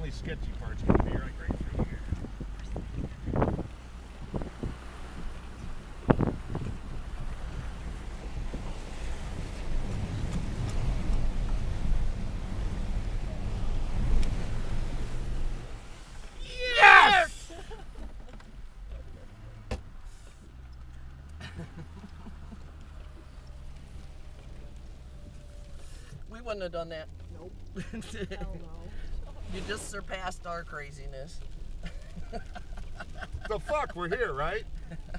only sketchy part's going to be right through here. Yes! We wouldn't have done that. Nope. Hell no. You just surpassed our craziness. The fuck, we're here, right?